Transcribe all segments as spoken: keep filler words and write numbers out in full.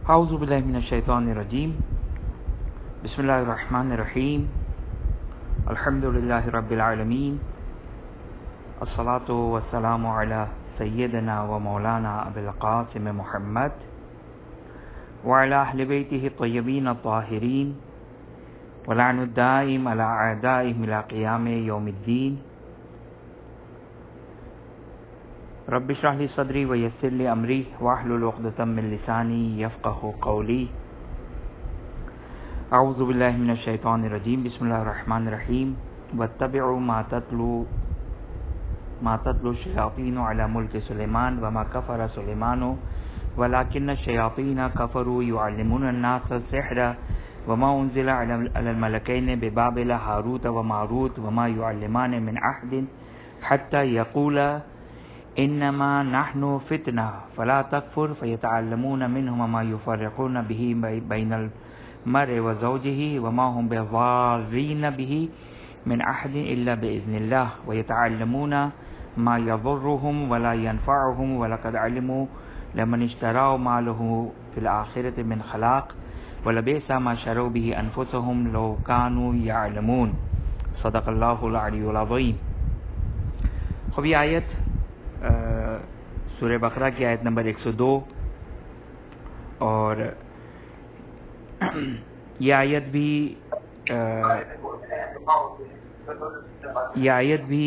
اعوذ باللہ من الشیطان الرجیم بسم اللہ الرحمن الرحیم الحمد للہ رب العالمین الصلاۃ والسلام علی سیدنا و مولانا ابی القاسم محمد وعلی اہل بیتہ الطیبین الطاہرین ولعن الدائم علی اعدائہم الی قیام یوم الدین رب اشرح لی صدری ویسر لی امری واحلل عقدۃ من لسانی یفقہوا قولی اعوذ باللہ من الشیطان الرجیم بسم اللہ الرحمن الرحیم واتبعوا ما تتلو ما تتلو الشیاطین علی ملک سلیمان وما کفر سلیمان ولکن الشیاطین کفروا یعلمون الناس السحر وما انزل علی الملکین ببابل ہاروت وماروت وما یعلمان من احد حتی یقولا انما نحن فتنہ فلا تکفر فیتعلمون منہما ما یفرقون به بین المرء وزوجہ وما هم بضارین به من احد الا باذن اللہ ویتعلمون ما یضرهم ولا ينفعهم ولقد علموا لمن اشتروا ما له في الآخرة من خلاق ولبئس ما شروا به انفسهم لو كانوا يعلمون صدق اللہ العلی العظیم۔ خب یہ آیت سورہ بقرہ کی آیت نمبر ایک سو دو، اور یہ آیت بھی یہ آیت بھی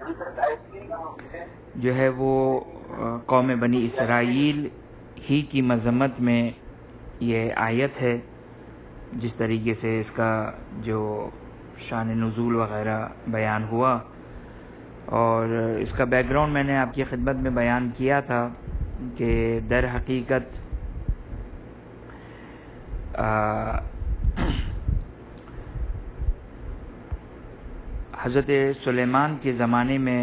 جو ہے وہ قوم بنی اسرائیل ہی کی مذمت میں یہ آیت ہے، جس طریقے سے اس کا جو شان نزول وغیرہ بیان ہوا، اور اس کا بیک گراؤنڈ میں نے آپ کی خدمت میں بیان کیا تھا کہ در حقیقت حضرت سلیمان کے زمانے میں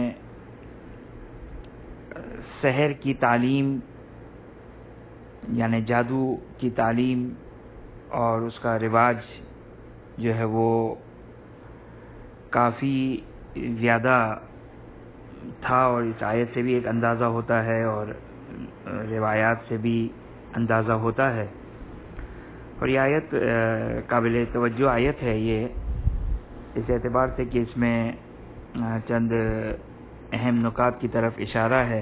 سحر کی تعلیم یعنی جادو کی تعلیم اور اس کا رواج جو ہے وہ کافی زیادہ تھا، اور اس آیت سے بھی ایک اندازہ ہوتا ہے اور روایات سے بھی اندازہ ہوتا ہے۔ اور یہ آیت قابل توجہ آیت ہے یہ اس اعتبار سے کہ اس میں چند اہم نکات کی طرف اشارہ ہے۔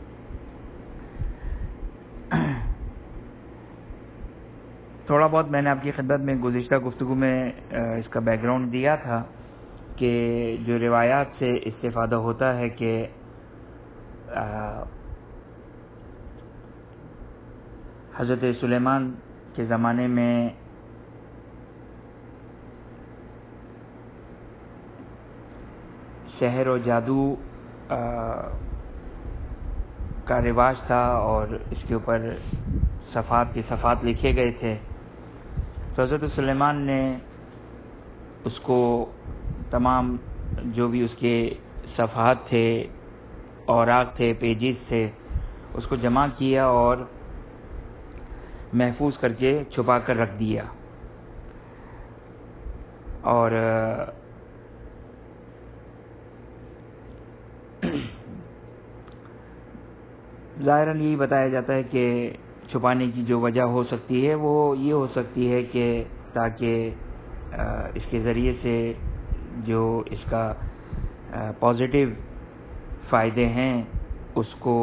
تھوڑا بہت میں نے آپ کی خدمت میں گزشتہ گفتگو میں اس کا بیک گراؤنڈ دیا تھا کہ جو روایات سے استفادہ ہوتا ہے کہ حضرت سلیمان کے زمانے میں سحر و جادو کا رواج تھا، اور اس کے اوپر صفات کے صفات لکھے گئے تھے۔ تو حضرت سلیمان نے اس کو تمام جو بھی اس کے صفحات تھے، اوراق تھے، پیجز تھے، اس کو جمع کیا اور محفوظ کر کے چھپا کر رکھ دیا، اور ظاہراً یہی بتایا جاتا ہے کہ چھپانے کی جو وجہ ہو سکتی ہے وہ یہ ہو سکتی ہے کہ تاکہ اس کے ذریعے سے جو اس کا پازیٹیو فائدے ہیں اس کو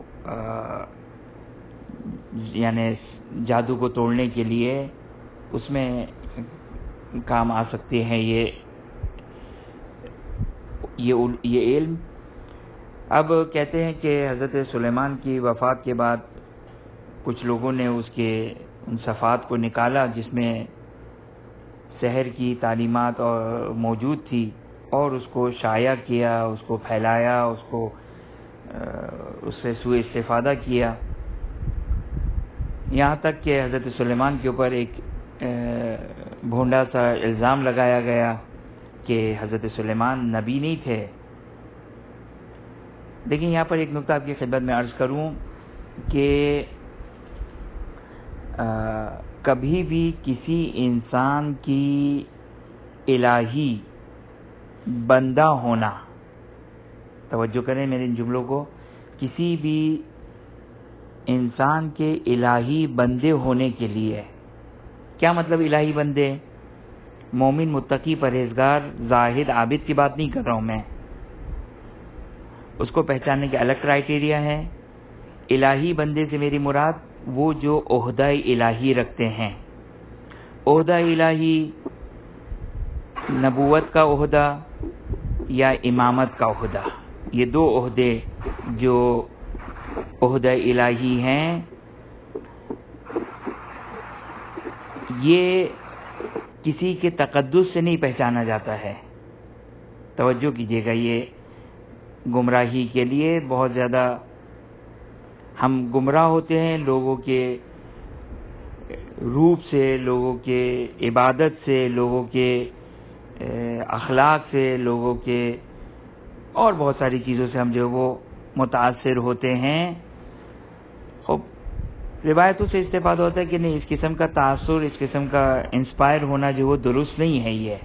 یعنی جادو کو توڑنے کے لیے اس میں کام آ سکتے ہیں یہ یہ یہ علم۔ اب کہتے ہیں کہ حضرت سلیمان کی وفات کے بعد کچھ لوگوں نے اس کے ان صفحات کو نکالا جس میں سحر کی تعلیمات اور موجود تھی، اور اس کو شائع کیا، اس کو پھیلایا، اس کو اس سے سوء استفادہ کیا، یہاں تک کہ حضرت سلیمان کے اوپر ایک بھونڈا سا الزام لگایا گیا کہ حضرت سلیمان نبی نہیں تھے۔ لیکن یہاں پر ایک نکتہ آپ کی خدمت میں عرض کروں کہ کبھی بھی کسی انسان کی الہی بندہ ہونا، توجہ کریں میرے ان جملوں کو، کسی بھی انسان کے الہی بندے ہونے کے لیے. کیا مطلب الہی بندے؟ مومن، متقی، پرہیزگار، زاہد، عابد کی بات نہیں کر رہا ہوں میں. اس کو پہچاننے کے الگ کرائیٹیریا ہے. الہی بندے سے میری مراد وہ جو عہدہ الہی رکھتے ہیں. عہدہ الہی نبوت کا عہدہ یا امامت کا عہدہ، یہ دو عہدے جو عہدہ الہی ہیں، یہ کسی کے تقدس سے نہیں پہچانا جاتا ہے. توجہ کیجیے گا، یہ گمراہی کے لیے بہت زیادہ ہم گمراہ ہوتے ہیں لوگوں کے روپ سے، لوگوں کے عبادت سے، لوگوں کے اخلاق سے، لوگوں کے اور بہت ساری چیزوں سے ہم جو وہ متاثر ہوتے ہیں. خب روایتوں سے استفادہ ہوتا ہے کہ نہیں، اس قسم کا تاثر، اس قسم کا انسپائر ہونا جو وہ درست نہیں ہے. یہ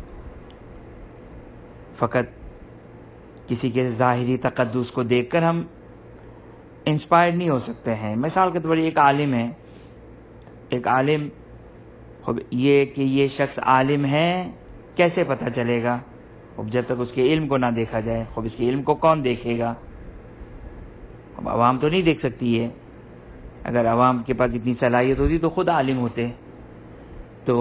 فقط کسی کے ظاہری تقدس کو دیکھ کر ہم انسپائر نہیں ہو سکتے ہیں. مثال کے طور پر ایک عالم ہے، ایک عالم، خب یہ کہ یہ شخص عالم ہے کیسے پتہ چلے گا؟ اب جب تک اس کے علم کو نہ دیکھا جائے. خب اس کے علم کو کون دیکھے گا؟ اب عوام تو نہیں دیکھ سکتی ہے. اگر عوام کے پاس اتنی صلاحیت ہوتی تو خود عالم ہوتے. تو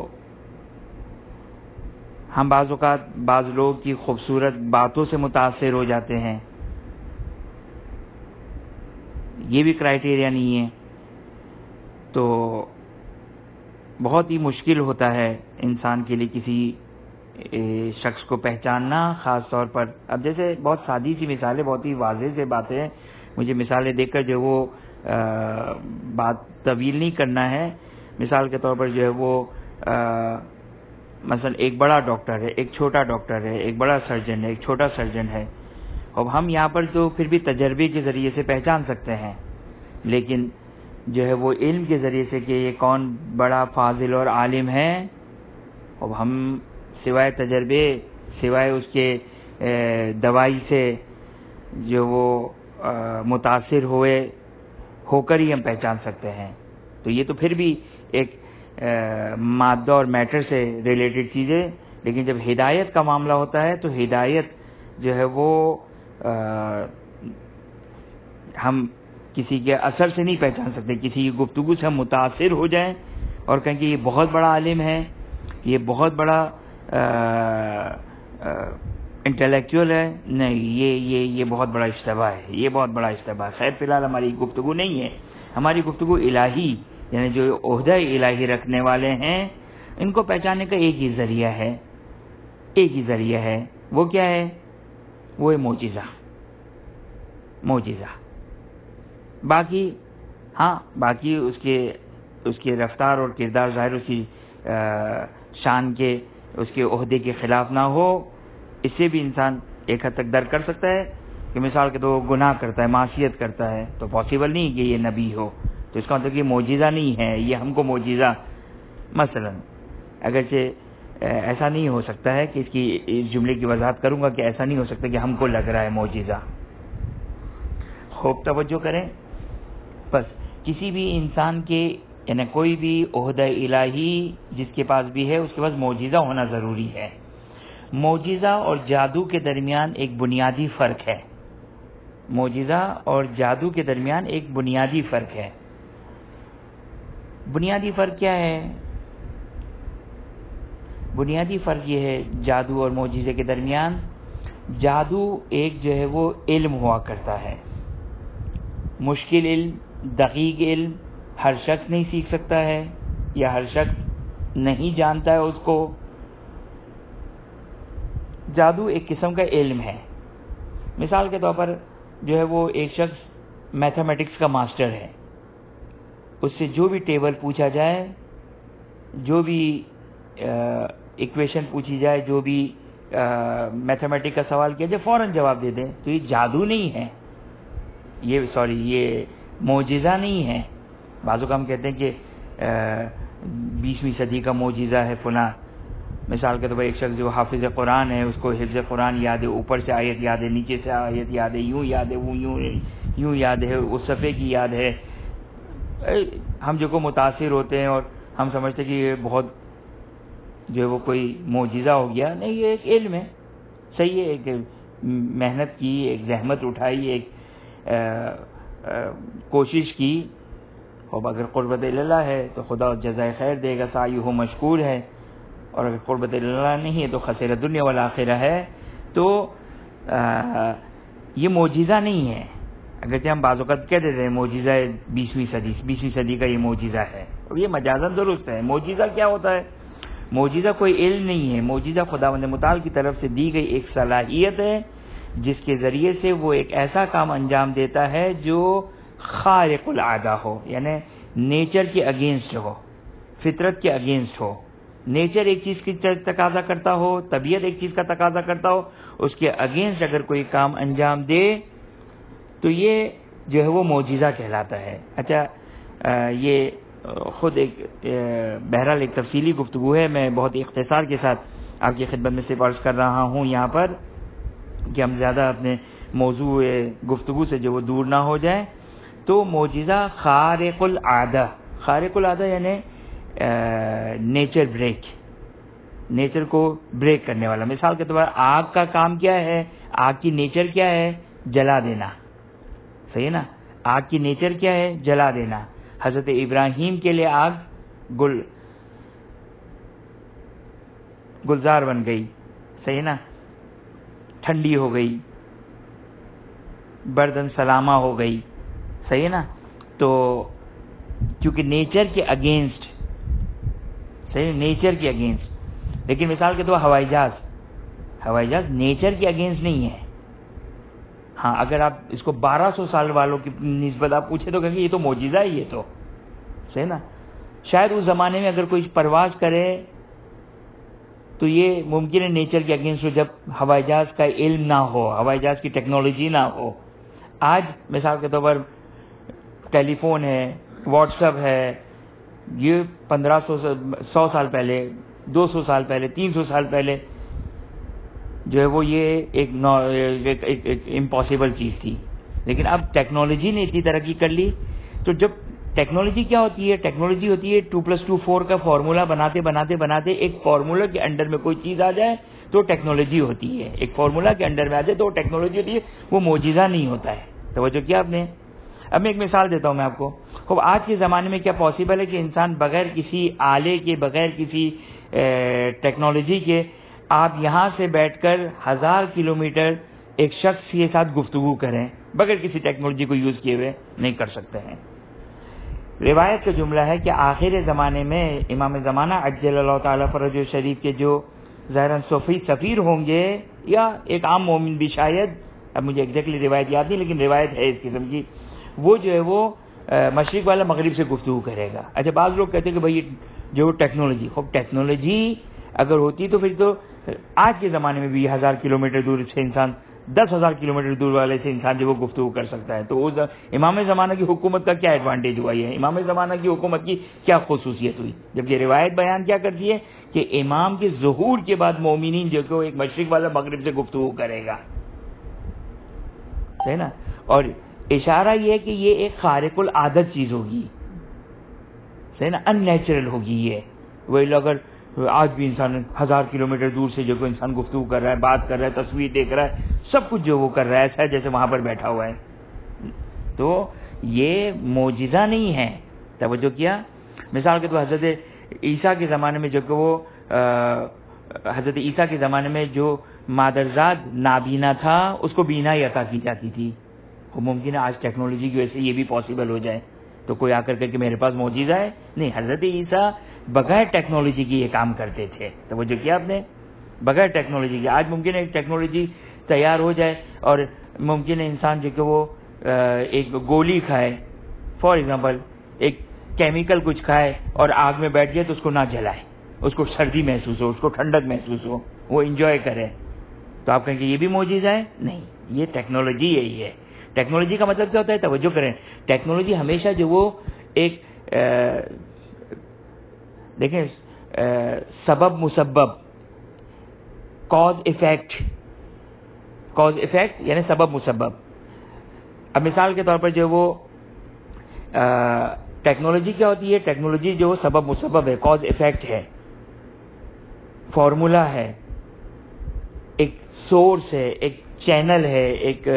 ہم بعض اوقات بعض لوگ کی خوبصورت باتوں سے متاثر ہو جاتے ہیں، یہ بھی کرائیٹیریا نہیں ہے. تو بہت ہی مشکل ہوتا ہے انسان کے لیے کسی شخص کو پہچاننا، خاص طور پر اب جیسے بہت سادی سی مثالیں، بہت ہی واضح سے باتیں ہیں. مجھے مثالیں دیکھ کر جو وہ بات طویل نہیں کرنا ہے. مثال کے طور پر جو ہے وہ مثلا ایک بڑا ڈاکٹر ہے، ایک چھوٹا ڈاکٹر ہے، ایک بڑا سرجن ہے، ایک چھوٹا سرجن ہے. اب ہم یہاں پر تو پھر بھی تجربے کے ذریعے سے پہچان سکتے ہیں، لیکن جو ہے وہ علم کے ذریعے سے کہ یہ کون بڑا فاضل اور عالم ہے، اب ہم سوائے تجربے، سوائے اس کے دوائی سے جو وہ متاثر ہوئے ہو کر ہی ہم پہچان سکتے ہیں. تو یہ تو پھر بھی ایک مادہ اور میٹر سے ریلیٹڈ چیزیں. لیکن جب ہدایت کا معاملہ ہوتا ہے تو ہدایت جو ہے وہ ہم کسی کے اثر سے نہیں پہچان سکتے. کسی کی گفتگو سے ہم متاثر ہو جائیں اور کہیں کہ یہ بہت بڑا عالم ہے، یہ بہت بڑا انٹلیکچوئل ہے، نہیں، یہ یہ یہ بہت بڑا اشتباہ ہے، یہ بہت بڑا اشتباہ. خیر فی الحال ہماری گفتگو نہیں ہے، ہماری گفتگو الہی، یعنی جو عہدہ الہی رکھنے والے ہیں ان کو پہچاننے کا ایک ہی ذریعہ ہے، ایک ہی ذریعہ ہے. وہ کیا ہے؟ وہ ہے معجزہ. معجزہ باقی ہاں باقی اس کے اس کے رفتار اور کردار ظاہر اس کی شان کے، اس کے عہدے کے خلاف نہ ہو، اس سے بھی انسان ایک حد تک درک کر سکتا ہے کہ مثال کے تو گناہ کرتا ہے، معصیت کرتا ہے، تو پاسبل نہیں کہ یہ نبی ہو. تو اس کا مطلب کہ معجزہ نہیں ہے، یہ ہم کو معجزہ مثلا اگرچہ ایسا نہیں ہو سکتا ہے کہ اس کی اس جملے کی وضاحت کروں گا کہ ایسا نہیں ہو سکتا کہ ہم کو لگ رہا ہے معجزہ. خوب توجہ کریں. بس کسی بھی انسان کے یعنی کوئی بھی عہدہ الہی جس کے پاس بھی ہے اس کے پاس معجزہ ہونا ضروری ہے. معجزہ اور جادو کے درمیان ایک بنیادی فرق ہے. معجزہ اور جادو کے درمیان ایک بنیادی فرق ہے. بنیادی فرق کیا ہے؟ بنیادی فرق یہ ہے جادو اور معجزے کے درمیان، جادو ایک جو ہے وہ علم ہوا کرتا ہے، مشکل علم، دقیق علم، ہر شخص نہیں سیکھ سکتا ہے یا ہر شخص نہیں جانتا ہے اس کو. جادو ایک قسم کا علم ہے. مثال کے طور پر جو ہے وہ ایک شخص میتھمیٹکس کا ماسٹر ہے، اس سے جو بھی ٹیبل پوچھا جائے، جو بھی ایکویشن پوچھی جائے، جو بھی میتھمیٹک کا سوال کیا جائے فوراً جواب دے دیں. تو یہ جادو نہیں ہے، یہ سوری یہ معجزہ نہیں ہے. بعضوں کا ہم کہتے ہیں کہ بیسویں صدی کا معجزہ ہے فلاں. مثال کے طور پر ایک شخص جو حافظ قرآن ہے، اس کو حفظ قرآن یاد ہے، اوپر سے آیت یاد ہے، نیچے سے آیت یاد ہے، یوں یاد ہے، وہ یوں یوں یاد ہے، اس صفحے کی یاد ہے. ہم جو کو متاثر ہوتے ہیں اور ہم سمجھتے کہ یہ بہت جو ہے وہ کوئی معجزہ ہو گیا. نہیں، یہ ایک علم ہے، صحیح ہے. ایک محنت کی، ایک زحمت اٹھائی، ایک آ, آ, کوشش کی، اور اگر قربت اللہ ہے تو خدا جزائے خیر دے گا، سعیہ مشکور ہے. اور اگر قربت اللہ نہیں ہے تو خسر دنیا والآخرہ ہے. تو آ, یہ معجزہ نہیں ہے. اگرچہ ہم بعض اوقات کہہ دیتے ہیں معجزہ بیسویں صدی بیسویں صدی کا یہ معجزہ ہے، اور یہ مجازاً درست ہے. معجزہ کیا ہوتا ہے؟ معجزہ کوئی علم نہیں ہے. معجزہ خداوند متعال کی طرف سے دی گئی ایک صلاحیت ہے جس کے ذریعے سے وہ ایک ایسا کام انجام دیتا ہے جو خارق العادہ ہو، یعنی نیچر کے اگینسٹ ہو، فطرت کے اگینسٹ ہو. نیچر ایک چیز کی تقاضا کرتا ہو، طبیعت ایک چیز کا تقاضا کرتا ہو، اس کے اگینسٹ اگر کوئی کام انجام دے تو یہ جو ہے وہ معجزہ کہلاتا ہے. اچھا، یہ خود ایک بہرحال ایک تفصیلی گفتگو ہے، میں بہت اختصار کے ساتھ آپ کی خدمت میں سے عرض کر رہا ہوں یہاں پر کہ ہم زیادہ اپنے موضوع گفتگو سے جو وہ دور نہ ہو جائیں. تو معجزہ خارق العادہ، خارق العادہ یعنی نیچر بریک، نیچر کو بریک کرنے والا. مثال کے طور پر آگ کا کام کیا ہے؟ آگ کی نیچر کیا ہے؟ جلا دینا. صحیح نا؟ آگ کی نیچر کیا ہے؟ جلا دینا. حضرت ابراہیم کے لیے آگ گل گلزار بن گئی. صحیح نا؟ ٹھنڈی ہو گئی، بردن سلامہ ہو گئی. صحیح نا؟ تو کیونکہ نیچر کے اگینسٹ، صحیح، نیچر کے اگینسٹ. لیکن مثال کے طور ہوائی جہاز، ہوائی جہاز نیچر کے اگینسٹ نہیں ہے. ہاں، اگر آپ اس کو بارہ سو سال والوں کی نسبت آپ پوچھیں تو کہیں گے یہ تو معجزہ ہے. یہ تو صحیح نا؟ شاید اس زمانے میں اگر کوئی پرواز کرے تو یہ ممکن ہے نیچر کے اگینسٹ ہو، جب ہوائی جہاز کا علم نہ ہو، ہوائی جہاز کی ٹیکنالوجی نہ ہو. آج مثال کے طور پر ٹیلی فون ہے، واٹس ایپ ہے، یہ پندرہ سو سو سال پہلے، دو سو سال پہلے، تین سو سال پہلے جو ہے وہ یہ ایک امپاسبل چیز تھی. لیکن اب ٹیکنالوجی نے اتنی ترقی کر لی. تو جب ٹیکنالوجی کیا ہوتی ہے؟ ٹیکنالوجی ہوتی ہے ٹو پلس ٹو فور کا فارمولا بناتے بناتے بناتے ایک فارمولا کے انڈر میں کوئی چیز آ جائے تو ٹیکنالوجی ہوتی ہے. ایک فارمولا کے انڈر میں آ جائے تو ٹیکنالوجی ہوتی ہے، وہ معجزہ نہیں ہوتا ہے. توجہ کیا آپ نے؟ اب میں ایک مثال دیتا ہوں میں آپ کو. خوب، آج کے زمانے میں کیا پاسبل ہے کہ انسان بغیر کسی آلے کے، بغیر کسی ٹیکنالوجی کے، آپ یہاں سے بیٹھ کر ہزار کلومیٹر ایک شخص کے ساتھ گفتگو کریں بغیر کسی ٹیکنالوجی کو یوز کیے ہوئے؟ نہیں کر سکتے ہیں. روایت کا جملہ ہے کہ آخر زمانے میں امام زمانہ عجل اللہ تعالیٰ فرجہ شریف کے جو ظاہراً صوفی سفیر ہوں گے یا ایک عام مومن بھی شاید، اب مجھے ایگزیکٹلی روایت یاد نہیں لیکن روایت ہے اس قسم کی، وہ جو ہے وہ مشرق والا مغرب سے گفتگو کرے گا. اچھا، بعض لوگ کہتے ہیں کہ بھائی جو ٹیکنالوجی، خوب ٹیکنالوجی اگر ہوتی تو پھر تو آج کے زمانے میں بھی ہزار کلومیٹر دور سے انسان، دس ہزار کلومیٹر دور والے سے انسان جو وہ گفتگو کر سکتا ہے. تو اس امام زمانہ کی حکومت کا کیا ایڈوانٹیج ہوا ہے؟ امام زمانہ کی حکومت کی کیا خصوصیت ہوئی؟ جبکہ روایت بیان کیا کرتی ہے کہ امام کے ظہور کے بعد مومنین جو کہ ایک مشرق والا مغرب سے گفتگو کرے گا. ہے نا؟ اور اشارہ یہ ہے کہ یہ ایک خارق العادت چیز ہوگی، ہے نا، ان نیچرل ہوگی. یہ وہی اگر آج بھی انسان ہزار کلومیٹر دور سے جو کوئی انسان گفتگو کر رہا ہے، بات کر رہا ہے، تصویر دیکھ رہا ہے، سب کچھ جو وہ کر رہا ہے ایسا ہے جیسے وہاں پر بیٹھا ہوا ہے. تو یہ معجزہ نہیں ہے. توجہ کیا؟ مثال کے طور حضرت عیسیٰ کے زمانے میں جو کہ وہ حضرت عیسیٰ کے زمانے میں جو مادرزاد نابینا تھا اس کو بینائی عطا کی جاتی تھی. وہ ممکن ہے آج ٹیکنالوجی کی وجہ سے یہ بھی پاسبل ہو جائے. تو کوئی آ کر کے کہ میرے پاس معجزہ ہے؟ نہیں، حضرت عیسیٰ بغیر ٹیکنالوجی کی یہ کام کرتے تھے. تو وہ جو کیا آپ نے بغیر ٹیکنالوجی کی، آج ممکن ہے ٹیکنالوجی تیار ہو جائے اور ممکن ہے انسان جو کہ وہ ایک گولی کھائے، فار ایگزامپل ایک کیمیکل کچھ کھائے اور آگ میں بیٹھ گئے تو اس کو نہ جلائے، اس کو سردی محسوس ہو، اس کو ٹھنڈک محسوس ہو، وہ انجوائے کرے. تو آپ کہیں کہ یہ بھی معجزہ ہے؟ نہیں، یہ ٹیکنالوجی یہی ہے. ٹیکنالوجی کا مطلب کیا ہوتا ہے؟ توجہ کریں، ٹیکنالوجی ہمیشہ جو وہ ایک دیکھیں سبب مسبب، کاز ایفیکٹ، کاز ایفیکٹ یعنی سبب مسبب. اب مثال کے طور پر جو وہ ٹیکنالوجی کیا ہوتی ہے؟ ٹیکنالوجی جو سبب مسبب ہے، کاز ایفیکٹ ہے، فارمولا ہے، ایک سورس ہے، ایک چینل ہے، ایک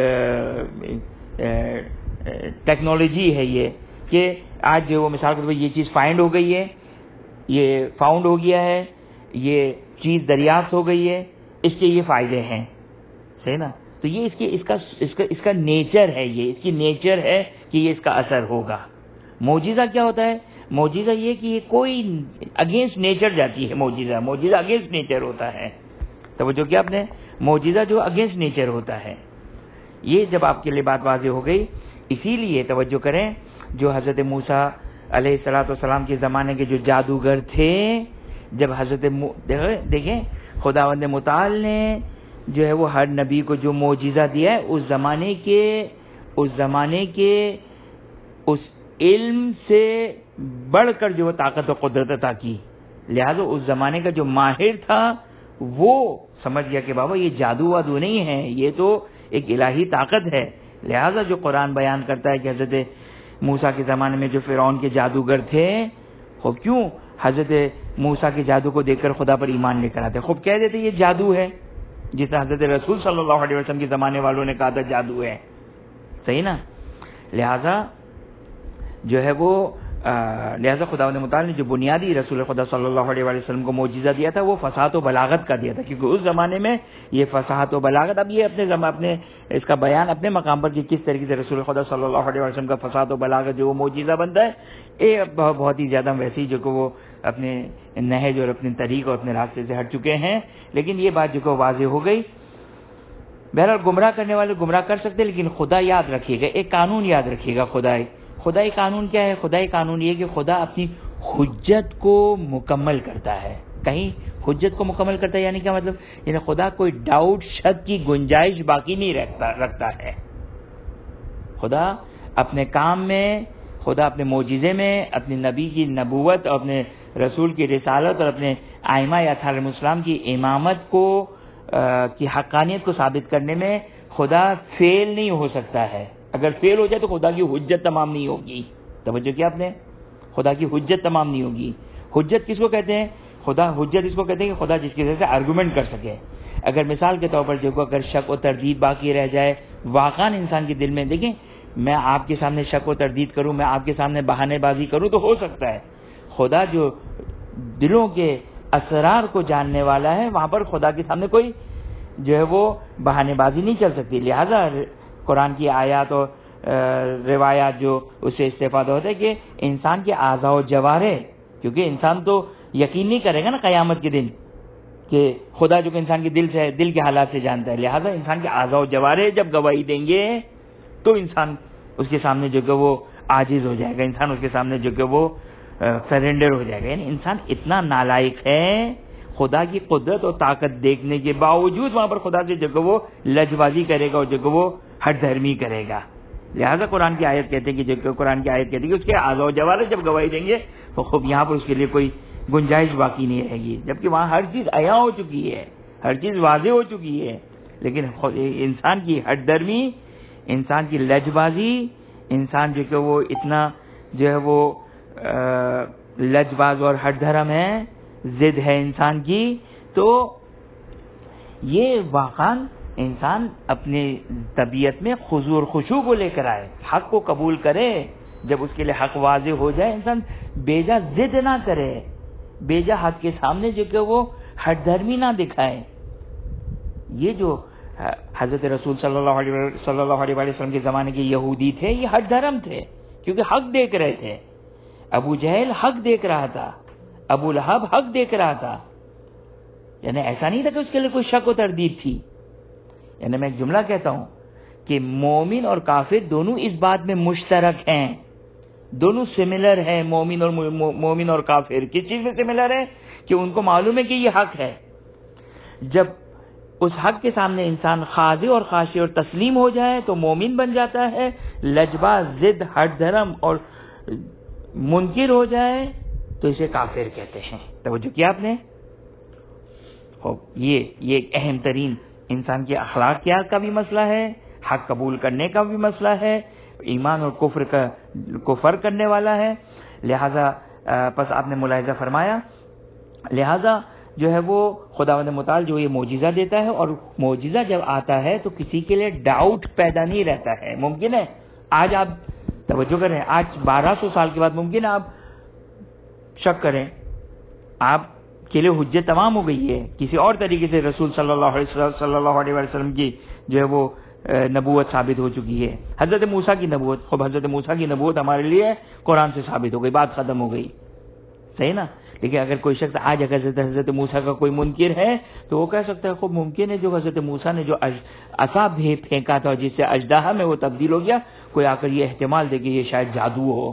ٹیکنالوجی ہے یہ کہ آج جو وہ مثال کے طور پر یہ چیز فائنڈ ہو گئی ہے، یہ فاؤنڈ ہو گیا ہے، یہ چیز دریافت ہو گئی ہے، اس کے یہ فائدے ہیں، صحیح نا؟ تو یہ اس کی اس کا اس کا اس کا نیچر ہے، یہ اس کی نیچر ہے کہ یہ اس کا اثر ہوگا۔ معجزہ کیا ہوتا ہے؟ معجزہ یہ کہ یہ کوئی اگینسٹ نیچر جاتی ہے، معجزہ معجزہ اگینسٹ نیچر ہوتا ہے۔ توجہ کیا آپ نے؟ معجزہ جو اگینسٹ نیچر ہوتا ہے۔ یہ جب آپ کے لیے بات واضح ہو گئی، اسی لیے توجہ کریں، جو حضرت موسیٰ علیہ الصلوۃ والسلام کے زمانے کے جو جادوگر تھے، جب حضرت دیکھیں خداوند متعال نے جو ہے وہ ہر نبی کو جو معجزہ دیا ہے، اس زمانے کے اس زمانے کے اس علم سے بڑھ کر جو طاقت و قدرت عطا کی، لہذا اس زمانے کا جو ماہر تھا وہ سمجھ گیا کہ بابا یہ جادو وادو نہیں ہے، یہ تو ایک الہی طاقت ہے۔ لہذا جو قرآن بیان کرتا ہے کہ حضرت موسیٰ کے زمانے میں جو فرعون کے جادوگر تھے، وہ کیوں حضرت موسیٰ کے جادو کو دیکھ کر خدا پر ایمان لے کر آتے، خوب کہہ دیتے یہ جادو ہے، جس طرح حضرت رسول صلی اللہ علیہ وسلم کے زمانے والوں نے کہا تھا جادو ہے، صحیح نا؟ لہذا جو ہے وہ لہذا خداوند متعال نے جو بنیادی رسول خدا صلی اللہ علیہ وسلم کو معجزہ دیا تھا وہ فصاحت و بلاغت کا دیا تھا، کیونکہ اس زمانے میں یہ فصاحت و بلاغت، اب یہ اپنے اپنے اس کا بیان اپنے مقام پر کہ کس طریقے سے رسول خدا صلی اللہ علیہ وسلم کا فصاحت و بلاغت جو وہ معجزہ بنتا ہے، یہ بہت ہی زیادہ ویسی جو کہ وہ اپنے نہج اور اپنے طریق اور اپنے راستے سے ہٹ چکے ہیں، لیکن یہ بات جو کہ واضح ہو گئی۔ بہرحال گمراہ کرنے والے گمراہ کر سکتے، لیکن خدا یاد رکھیے گا، ایک قانون یاد رکھیے گا، خدائی خدائی قانون کیا ہے؟ خدائی قانون یہ کہ خدا اپنی حجت کو مکمل کرتا ہے۔ کہیں حجت کو مکمل کرتا ہے یعنی کیا مطلب؟ یعنی خدا کوئی ڈاؤٹ شک کی گنجائش باقی نہیں رکھتا رکھتا ہے۔ خدا اپنے کام میں، خدا اپنے معجزے میں، اپنے نبی کی نبوت اور اپنے رسول کی رسالت اور اپنے ائمہ اطہار علیہم السلام کی امامت کو کی حقانیت کو ثابت کرنے میں خدا فیل نہیں ہو سکتا ہے۔ اگر فیل ہو جائے تو خدا کی حجت تمام نہیں ہوگی۔ توجہ کیا آپ نے؟ خدا کی حجت تمام نہیں ہوگی۔ حجت کس کو کہتے ہیں؟ خدا حجت اس کو کہتے ہیں کہ خدا جس کی وجہ سے آرگومنٹ کر سکے۔ اگر مثال کے طور پر جو اگر شک و تردید باقی رہ جائے واقعاً انسان کے دل میں، دیکھیں میں آپ کے سامنے شک و تردید کروں، میں آپ کے سامنے بہانے بازی کروں تو ہو سکتا ہے، خدا جو دلوں کے اسرار کو جاننے والا ہے وہاں پر خدا کے سامنے کوئی جو ہے وہ بہانے بازی نہیں چل سکتی۔ لہذا قرآن کی آیات اور روایات جو اس سے استفادہ ہوتا ہے کہ انسان کے اعضاء و جوارح، کیونکہ انسان تو یقین نہیں کرے گا نا قیامت کے دن کہ خدا جو کہ انسان کے دل سے دل کے حالات سے جانتا ہے، لہذا انسان کے اعضاء و جوارح جب گواہی دیں گے تو انسان اس کے سامنے جو کہ وہ عاجز ہو جائے گا، انسان اس کے سامنے جو کہ وہ سرنڈر ہو جائے گا۔ یعنی انسان اتنا نالائق ہے، خدا کی قدرت اور طاقت دیکھنے کے باوجود وہاں پر خدا سے جو کہ وہ لجبازی کرے گا اور جو کہ وہ ہٹ دھرمی کرے گا۔ لہذا قرآن کی آیت کہتے ہیں کہ جو کہ قرآن کی آیت کہتی ہے کہ اس کے اعضاء و جوارح جب گواہی دیں گے تو خوب یہاں پر اس کے لیے کوئی گنجائش باقی نہیں رہے گی، جبکہ وہاں ہر چیز عیاں ہو چکی ہے، ہر چیز واضح ہو چکی ہے، لیکن انسان کی ہٹ دھرمی، انسان کی لجبازی، انسان جو کہ وہ اتنا جو ہے وہ لجباز اور ہٹ دھرم ہے، ضد ہے انسان کی، تو یہ واقعاً انسان اپنی طبیعت میں خضوع اور خشوع کو لے کر آئے، حق کو قبول کرے، جب اس کے لیے حق واضح ہو جائے انسان بیجا ضد نہ کرے، بیجا حق کے سامنے جو کہ وہ ہٹ دھرمی نہ دکھائے۔ یہ جو حضرت رسول صلی اللہ علیہ صلی اللہ علیہ وسلم کے زمانے کے یہودی تھے، یہ ہٹ دھرم تھے کیونکہ حق دیکھ رہے تھے۔ ابو جہل حق دیکھ رہا تھا، ابو لہب حق دیکھ رہا تھا، یعنی ایسا نہیں تھا کہ اس کے لیے کوئی شک و تردید تھی۔ یعنی میں ایک جملہ کہتا ہوں کہ مومن اور کافر دونوں اس بات میں مشترک ہیں، دونوں سملر ہیں، مومن اور مومن اور کافر کس چیز میں سملر ہے کہ ان کو معلوم ہے کہ یہ حق ہے۔ جب اس حق کے سامنے انسان خاضع اور خاشع اور تسلیم ہو جائے تو مومن بن جاتا ہے، لجباز، ضد، ہٹ دھرم اور منکر ہو جائے تو اسے کافر کہتے ہیں۔ توجہ کیا آپ نے؟ یہ یہ ایک اہم ترین انسان کے اخلاقیات کا بھی مسئلہ ہے، حق قبول کرنے کا بھی مسئلہ ہے، ایمان اور کفر کا کو فرق کرنے والا ہے. لہذا پس آپ نے ملاحظہ فرمایا لہذا جو ہے وہ خداوند متعال جو یہ معجزہ دیتا ہے، اور معجزہ جب آتا ہے تو کسی کے لیے ڈاؤٹ پیدا نہیں رہتا ہے. ممکن ہے آج آپ توجہ کریں، آج بارہ سو سال کے بعد ممکن ہے آپ شک کریں، آپ کے لیے حجت تمام ہو گئی ہے، کسی اور طریقے سے رسول صلی اللہ علیہ وسلم صلی اللہ علیہ وسلم کی جو ہے وہ نبوت ثابت ہو چکی ہے. حضرت موسیٰ کی نبوت، خب حضرت موسیٰ کی نبوت ہمارے لیے قرآن سے ثابت ہو گئی، بات ختم ہو گئی، صحیح نا. لیکن اگر کوئی شخص آج اگر حضرت حضرت موسیٰ کا کوئی منکر ہے تو وہ کہہ سکتا ہے خوب ممکن ہے جو حضرت موسیٰ نے جو عصا پھینکا تھا جس سے اژدہا میں وہ تبدیل ہو گیا، کوئی آ کر یہ احتمال دے کہ یہ شاید جادو ہو.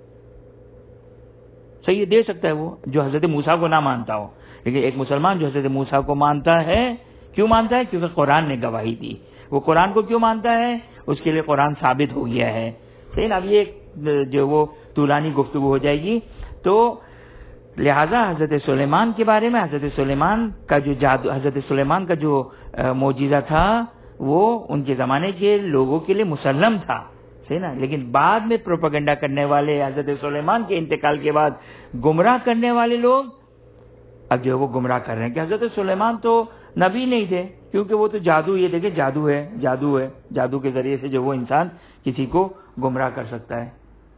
صحیح دے سکتا ہے وہ جو حضرت موسیٰ کو نہ مانتا ہو. لیکن ایک مسلمان جو حضرت موسیٰ کو مانتا ہے، کیوں مانتا ہے؟ کیونکہ قرآن نے گواہی دی. وہ قرآن کو کیوں مانتا ہے؟ اس کے لیے قرآن ثابت ہو گیا ہے. صحیح نا. اب یہ جو وہ طولانی گفتگو ہو جائے گی. تو لہذا حضرت سلیمان کے بارے میں، حضرت سلیمان کا جو جادو، حضرت سلیمان کا جو معجزہ تھا وہ ان کے زمانے کے لوگوں کے لیے مسلم تھا، صحیح نا. لیکن بعد میں پروپیگنڈا کرنے والے، حضرت سلیمان کے انتقال کے بعد گمراہ کرنے والے لوگ اب جو وہ گمراہ کر رہے ہیں کہ حضرت سلیمان تو نبی نہیں تھے، کیونکہ وہ تو جادو، یہ دیکھیں جادو ہے جادو ہے جادو کے ذریعے سے جو وہ انسان کسی کو گمراہ کر سکتا ہے.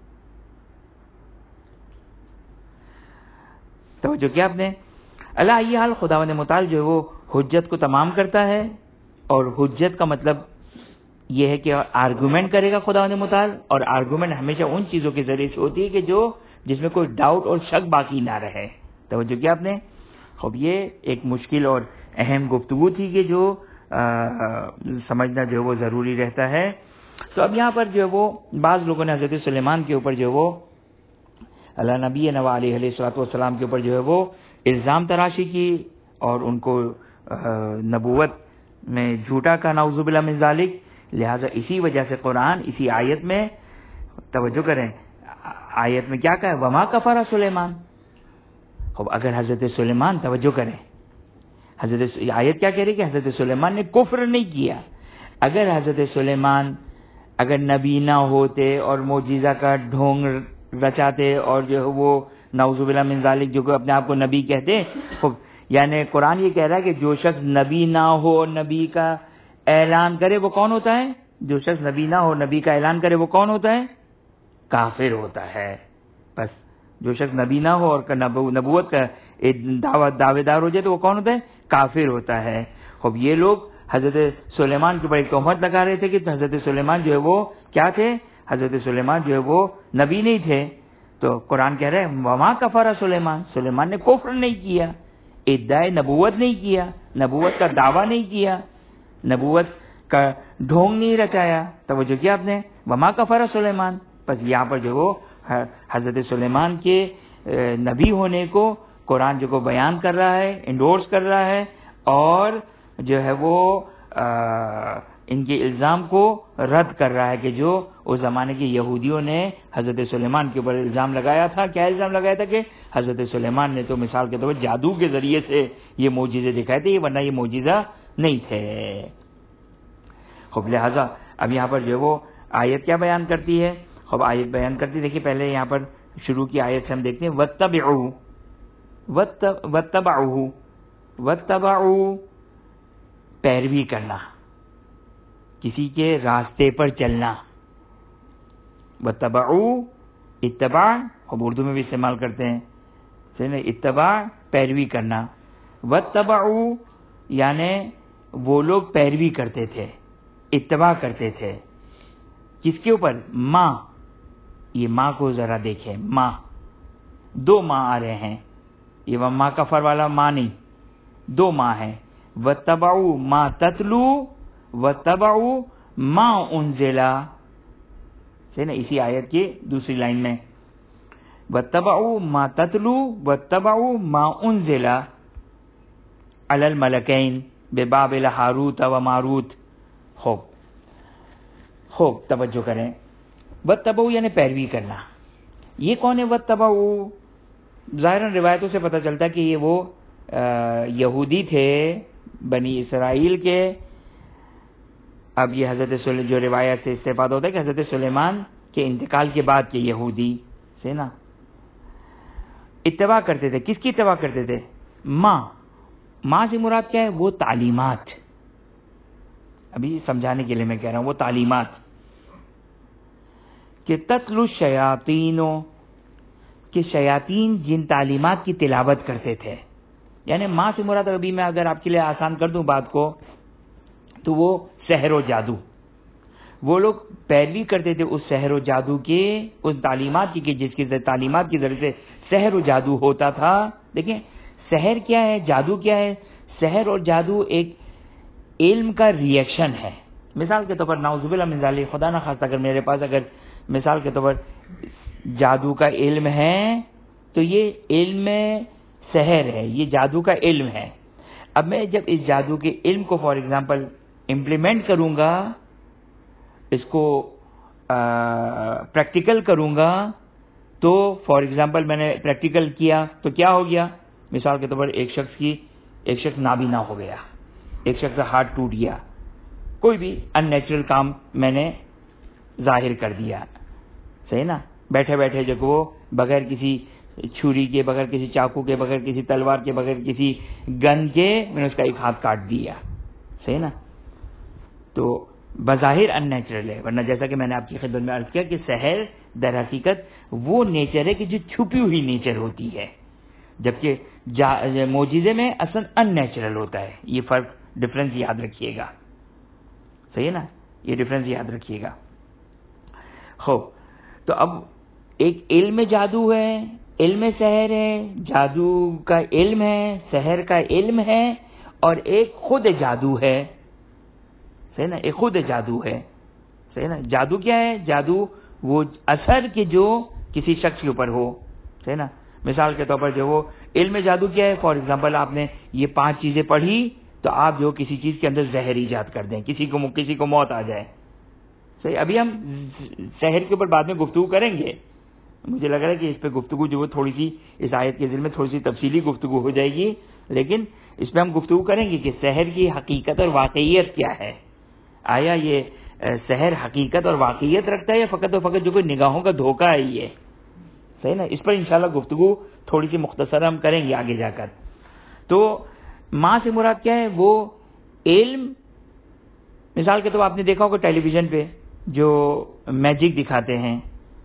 توجہ کیا آپ نے؟ اللہ یہ حال خداوند متعال جو ہے وہ حجت کو تمام کرتا ہے، اور حجت کا مطلب یہ ہے کہ آرگومنٹ کرے گا خداوند متعال، اور آرگومنٹ ہمیشہ ان چیزوں کے ذریعے سے ہوتی ہے کہ جو جس میں کوئی ڈاؤٹ اور شک باقی نہ رہے. توجہ کیا آپ نے؟ خب یہ ایک مشکل اور اہم گفتگو تھی کہ جو آ, سمجھنا جو ہے وہ ضروری رہتا ہے. تو اب یہاں پر جو ہے وہ بعض لوگوں نے حضرت سلیمان کے اوپر جو ہے وہ اللہ نبی نو علیہ الصلوۃ والسلام کے اوپر جو ہے وہ الزام تراشی کی اور ان کو نبوت میں جھوٹا کا نعوذ باللہ من ذالک. لہذا اسی وجہ سے قرآن اسی آیت میں توجہ کریں، آیت میں کیا کہا ہے؟ وما کفر سلیمان. خب اگر حضرت سلیمان، توجہ کریں، حضرت آیت کیا کہہ رہی کہ حضرت سلیمان نے کفر نہیں کیا. اگر حضرت سلیمان اگر نبی نہ ہوتے اور معجزہ کا ڈھونگ رچاتے اور جو ہے وہ نعوذ باللہ من ذالک جو کہ اپنے آپ کو نبی کہتے، یعنی قرآن یہ کہہ رہا ہے کہ جو شخص نبی نہ ہو اور نبی کا اعلان کرے وہ کون ہوتا ہے؟ جو شخص نبی نہ ہو نبی کا اعلان کرے وہ کون ہوتا ہے؟ کافر ہوتا ہے. بس جو شخص نبی نہ ہو اور نبوت کا دعوے دار ہو جائے تو وہ کون ہوتا ہے؟ کافر ہوتا ہے. خب یہ لوگ حضرت سلیمان کے اوپر ایک تہمت لگا رہے تھے کہ حضرت سلیمان جو ہے وہ کیا تھے؟ حضرت سلیمان جو ہے وہ نبی نہیں تھے. تو قرآن کہہ رہے ہیں وما کفر سلیمان، سلیمان نے کفر نہیں کیا، ادعائے نبوت نہیں کیا، نبوت کا دعویٰ نہیں کیا، نبوت کا ڈھونگ نہیں رچایا. توجہ کیا آپ نے؟ وما کفر سلیمان. بس یہاں پر جو وہ حضرت سلیمان کے نبی ہونے کو قرآن جو کو بیان کر رہا ہے، انڈورس کر رہا ہے، اور جو ہے وہ ان کے الزام کو رد کر رہا ہے کہ جو اس زمانے کے یہودیوں نے حضرت سلیمان کے اوپر الزام لگایا تھا. کیا الزام لگایا تھا؟ کہ حضرت سلیمان نے تو مثال کے طور پر جادو کے ذریعے سے یہ معجزے دکھائے تھے، ورنہ یہ معجزہ نہیں تھے. خب لہذا اب یہاں پر جو وہ آیت کیا بیان کرتی ہے؟ خب آیت بیان کرتی، دیکھیے پہلے یہاں پر شروع کی آیت سے ہم دیکھتے ہیں وَاتَّبِعُوا وَاتَّبَعُوا وَاتَّبَعُوا پیروی کرنا، کسی کے راستے پر چلنا. وَاتَّبَعُوا اتباع، خب اردو میں بھی استعمال کرتے ہیں، اتباع پیروی کرنا. وَاتَّبَعُوا یعنی وہ لوگ پیروی کرتے تھے، اتباع کرتے تھے. کس کے اوپر؟ ماں. یہ ماں کو ذرا دیکھیں، ماں، دو ماں آ رہے ہیں، یہ ماں کفر والا ماں نہیں، دو ماں ہیں. وَاتَّبَعُوا مَا تَتْلُو وَاتَّبَعُوا مَا أُنزِلَ، ہے نا اسی آیت کی دوسری لائن میں وَاتَّبَعُوا مَا تَتْلُو وَاتَّبَعُوا مَا أُنزِلَ عَلَى الْمَلَكَيْنِ بِبَابِلَ ہاروت و ماروت. خوب خوب توجہ کریں، وَاتَّبَعُوا یعنی پیروی کرنا. یہ کون ہے وَاتَّبَعُوا؟ ظاہراً روایتوں سے پتہ چلتا ہے کہ یہ وہ یہودی تھے بنی اسرائیل کے، اب یہ حضرت سلیمان جو روایت سے استفادہ ہوتا ہے کہ حضرت سلیمان کے انتقال کے بعد کے یہودی سے نا اتباع کرتے تھے. کس کی اتباع کرتے تھے؟ ماں. ماں سے مراد کیا ہے؟ وہ تعلیمات. ابھی سمجھانے کے لیے میں کہہ رہا ہوں وہ تعلیمات کہ تتلو الشیاطینوں کہ شیاطین جن تعلیمات کی تلاوت کرتے تھے. یعنی ماں سے مراد ابھی میں اگر آپ کے لیے آسان کر دوں بات کو تو وہ سحر و جادو. وہ لوگ پیروی کرتے تھے اس سحر و جادو کے اس تعلیمات کی کہ جس کی تعلیمات کی ذریعے سے سحر و جادو ہوتا تھا. دیکھیں سحر کیا ہے، جادو کیا ہے؟ سحر اور جادو ایک علم کا ریئیکشن ہے. مثال کے طور پر نعوذ باللہ من ذالک، خدا نہ خواستہ اگر میرے پاس اگر مثال کے طور پر جادو کا علم ہے تو یہ علم سحر ہے، یہ جادو کا علم ہے. اب میں جب اس جادو کے علم کو فار ایگزامپل امپلیمنٹ کروں گا، اس کو پریکٹیکل کروں گا، تو فار ایگزامپل میں نے پریکٹیکل کیا تو کیا ہو گیا؟ مثال کے طور پر ایک شخص کی ایک شخص نابینا ہو گیا، ایک شخص کا ہاتھ ٹوٹ گیا، کوئی بھی ان نیچرل کام میں نے ظاہر کر دیا. صحیح نا؟ بیٹھے بیٹھے جو وہ بغیر کسی چھری کے، بغیر کسی چاقو کے، بغیر کسی تلوار کے، بغیر کسی گن کے میں نے اس کا ایک ہاتھ کاٹ دیا. صحیح نا؟ تو بظاہر ان نیچرل ہے، ورنہ جیسا کہ میں نے آپ کی خدمت میں عرض کیا کہ سحر در حقیقت وہ نیچر ہے کہ جو چھپی ہوئی نیچر ہوتی ہے، جبکہ معجزے میں اصلا ان نیچرل ہوتا ہے. یہ فرق ڈفرنس یاد رکھیے گا. صحیح ہے نا؟ یہ ڈفرنس یاد رکھیے گا. خوب، تو اب ایک علم جادو ہے، علم سحر ہے، جادو کا علم ہے، سحر کا علم ہے، اور ایک خود جادو ہے. صحیح نا؟ ایک خود جادو ہے. صحیح نا؟ جادو کیا ہے؟ جادو وہ اثر کہ جو کسی شخص کے اوپر ہو. صحیح نا؟ مثال کے طور پر جو وہ علم جادو کیا ہے، فار ایگزامپل آپ نے یہ پانچ چیزیں پڑھی تو آپ جو کسی چیز کے اندر زہر ایجاد کر دیں، کسی کو کسی کو موت آ جائے. صحیح. ابھی ہم سحر کے اوپر بعد میں گفتگو کریں گے. مجھے لگ رہا ہے کہ اس پہ گفتگو جو وہ تھوڑی سی اس آیت کے ذیل میں تھوڑی سی تفصیلی گفتگو ہو جائے گی، لیکن اس پہ ہم گفتگو کریں گے کہ سحر کی حقیقت اور واقعیت کیا ہے. آیا یہ سحر حقیقت اور واقعیت رکھتا ہے یا فقط و فقط جو کوئی نگاہوں کا دھوکہ ہے یہ؟ صحیح نا؟ اس پر انشاءاللہ گفتگو تھوڑی سی مختصر ہم کریں گے آگے جا کر. تو ماں سے مراد کیا ہے؟ وہ علم. مثال کے طور پر آپ نے دیکھا ہوگا ٹیلی ویژن پہ جو میجک دکھاتے ہیں.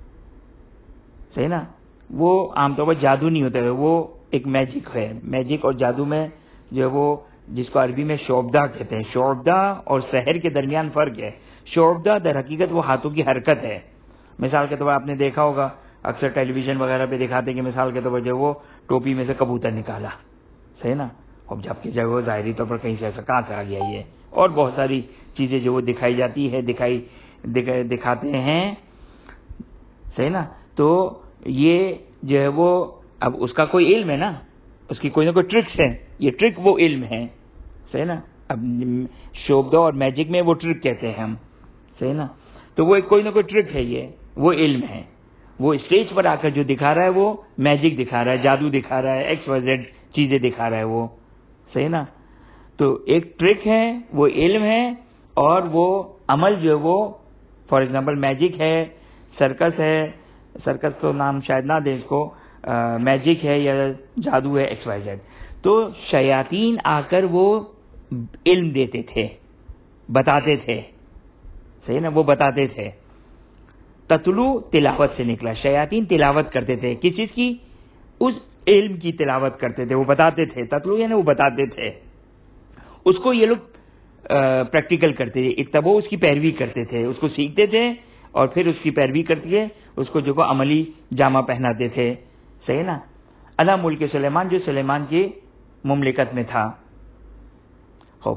صحیح نا؟ وہ عام طور پر جادو نہیں ہوتا ہے، وہ ایک میجک ہے. میجک اور جادو میں جو ہے وہ جس کو عربی میں شعبدہ کہتے ہیں. شعبدہ اور سحر کے درمیان فرق ہے. شعبدہ در حقیقت وہ ہاتھوں کی حرکت ہے. مثال کے طور پر آپ نے دیکھا ہوگا اکثر ٹیلی ویژن وغیرہ پہ دکھاتے ہیں کہ مثال کے طور پر جو وہ ٹوپی میں سے کبوتر نکالا. صحیح نا؟ اب جبکہ جو وہ ظاہری طور پر کہیں سے ایسا کہاں سے آ گیا یہ، اور بہت ساری چیزیں جو وہ دکھائی جاتی ہے دکھائی دکھاتے ہیں. صحیح نا؟ تو یہ جو ہے وہ اب اس کا کوئی علم ہے نا، اس کی کوئی نہ کوئی ٹرکس ہے. یہ ٹرک وہ علم ہے. صحیح نا؟ اب شعبدہ اور میجک میں وہ ٹرک کہتے ہیں ہم. صحیح نا؟ تو وہ کوئی نہ کوئی ٹرک ہے، یہ وہ علم ہے. وہ اسٹیج پر آ کر جو دکھا رہا ہے وہ میجک دکھا رہا ہے، جادو دکھا رہا ہے، ایکس وائی زیڈ چیزیں دکھا رہا ہے وہ. صحیح نا؟ تو ایک ٹرک ہے، وہ علم ہے، اور وہ عمل جو ہے وہ فار ایگزامپل میجک ہے، سرکس ہے. سرکس تو نام شاید نہ دیں اس کو، میجک ہے یا جادو ہے، ایکس وائی زیڈ. تو شیاطین آ کر وہ علم دیتے تھے، بتاتے تھے. صحیح نا؟ وہ بتاتے تھے. تتلو تلاوت سے نکلا، شیاطین تلاوت کرتے تھے. کس چیز کی؟ اس علم کی تلاوت کرتے تھے، وہ بتاتے تھے. تتلو یعنی وہ بتاتے تھے، اس کو یہ لوگ پریکٹیکل کرتے تھے. اتبعو اس کی پیروی کرتے تھے، اس کو سیکھتے تھے اور پھر اس کی پیروی کر کے اس کو جو کو عملی جامہ پہناتے تھے. صحیح نا؟ علی ملک سلیمان، جو سلیمان کی مملکت میں تھا. خوب،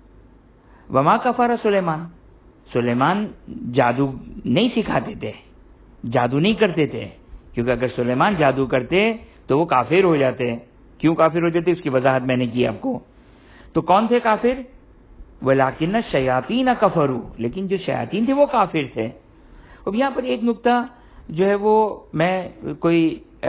وما کفر سلیمان، سلیمان جادو نہیں سکھاتے تھے، جادو نہیں کرتے تھے، کیونکہ اگر سلیمان جادو کرتے تو وہ کافر ہو جاتے. کیوں کافر ہو جاتے؟ اس کی وضاحت میں نے کی آپ کو. تو کون تھے کافر؟ وَلَٰكِنَّ الشَّيَاطِينَ كَفَرُوا، لیکن جو شیاطین تھے وہ کافر تھے. اب یہاں پر ایک نقطہ جو ہے وہ میں کوئی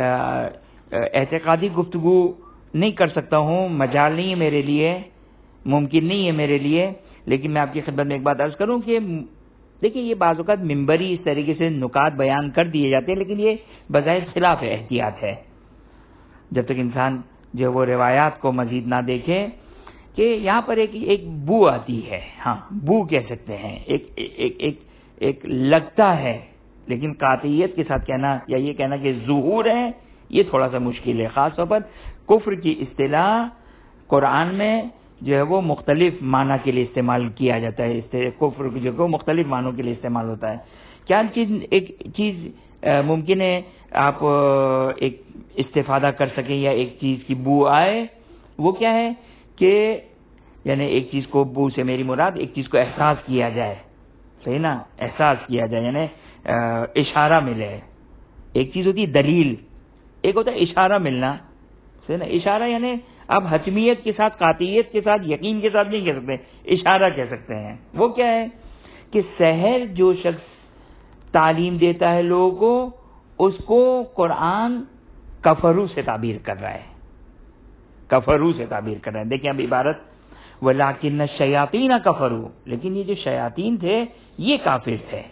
اعتقادی گفتگو نہیں کر سکتا ہوں، مجال نہیں ہے میرے لیے، ممکن نہیں ہے میرے لیے، لیکن میں آپ کی خدمت میں ایک بات عرض کروں کہ دیکھیں یہ بعض اوقات ممبری اس طریقے سے نکات بیان کر دیے جاتے ہیں، لیکن یہ بظاہر خلاف احتیاط ہے، جب تک انسان جو وہ روایات کو مزید نہ دیکھے کہ یہاں پر ایک ایک بو آتی ہے، ہاں بو کہہ سکتے ہیں، ایک ایک ایک ایک لگتا ہے، لیکن قاطعیت کے ساتھ کہنا یا یہ کہنا کہ ظہور ہے یہ تھوڑا سا مشکل ہے. خاص طور پر کفر کی اصطلاح قرآن میں جو ہے وہ مختلف معنی کے لیے استعمال کیا جاتا ہے، کفر جو ہے مختلف معنوں کے لیے استعمال ہوتا ہے. کیا چیز ایک چیز ممکن ہے آپ ایک استفادہ کر سکیں یا ایک چیز کی بو آئے، وہ کیا ہے کہ یعنی ایک چیز کو بو سے میری مراد ایک چیز کو احساس کیا جائے، صحیح نا، احساس کیا جائے یعنی اشارہ ملے. ایک چیز ہوتی ہے دلیل، ایک ہوتا ہے اشارہ ملنا، صحیح نا. اشارہ یعنی آپ حتمیت کے ساتھ، قاطعیت کے ساتھ، یقین کے ساتھ نہیں کہہ سکتے، اشارہ کہہ سکتے ہیں. وہ کیا ہے کہ سحر جو شخص تعلیم دیتا ہے لوگوں کو، اس کو قرآن کفرو سے تعبیر کر رہا ہے، کفرو سے تعبیر کر رہا ہے. دیکھیں اب عبارت وَلَٰكِنَّ الشَّيَاطِينَ كَفَرُوا، لیکن یہ جو شیاطین تھے یہ کافر تھے.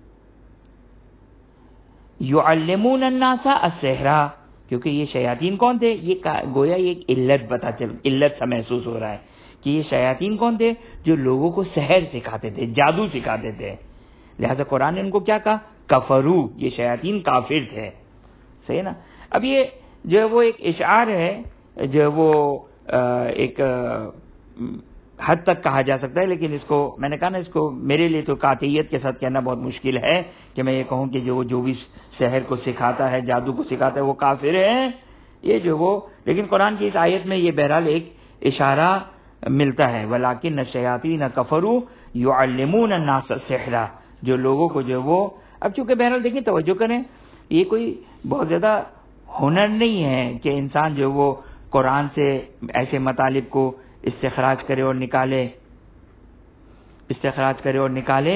يُعَلِّمُونَ النَّاسَ السِّحْرَ، کیونکہ یہ شیاطین کون تھے، یہ گویا یہ ایک علت بتا چل علت سا محسوس ہو رہا ہے کہ یہ شیاطین کون تھے، جو لوگوں کو سحر سکھاتے تھے، جادو سکھاتے تھے. لہذا قرآن نے ان کو کیا کہا، کفرو، یہ شیاطین کافر تھے، صحیح نا. اب یہ جو ہے وہ ایک اشعار ہے جو وہ ایک حد تک کہا جا سکتا ہے، لیکن اس کو میں نے کہا نا، اس کو میرے لیے تو قاطعیت کے ساتھ کہنا بہت مشکل ہے کہ میں یہ کہوں کہ جو جو بھی سحر کو سکھاتا ہے، جادو کو سکھاتا ہے، وہ کافر ہے. یہ جو وہ لیکن قرآن کی اس آیت میں یہ بہرحال ایک اشارہ ملتا ہے، وَلَٰكِنَّ الشَّيَاطِينَ كَفَرُوا يُعَلِّمُونَ النَّاسَ السِّحْرَ، جو لوگوں کو جو وہ اب چونکہ بہرحال دیکھیں توجہ کریں، یہ کوئی بہت زیادہ ہنر نہیں ہے کہ انسان جو وہ قرآن سے ایسے مطالب کو استخراج کرے اور نکالے استخراج کرے اور نکالے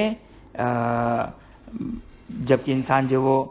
جبکہ انسان جو وہ